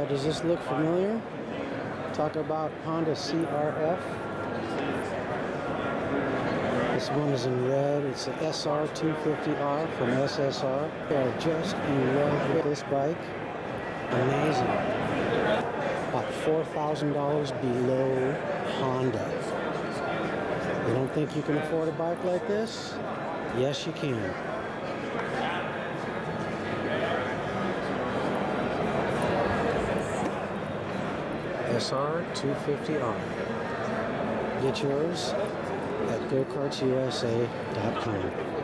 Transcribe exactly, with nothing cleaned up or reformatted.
Uh, does this look familiar? Talk about Honda C R F. This one is in red. It's the S R two fifty R from S S R. They are just in love with this bike. Amazing. About four thousand dollars below Honda. You don't think you can afford a bike like this? Yes, you can. S R two fifty R. Get yours at go karts U S A dot com.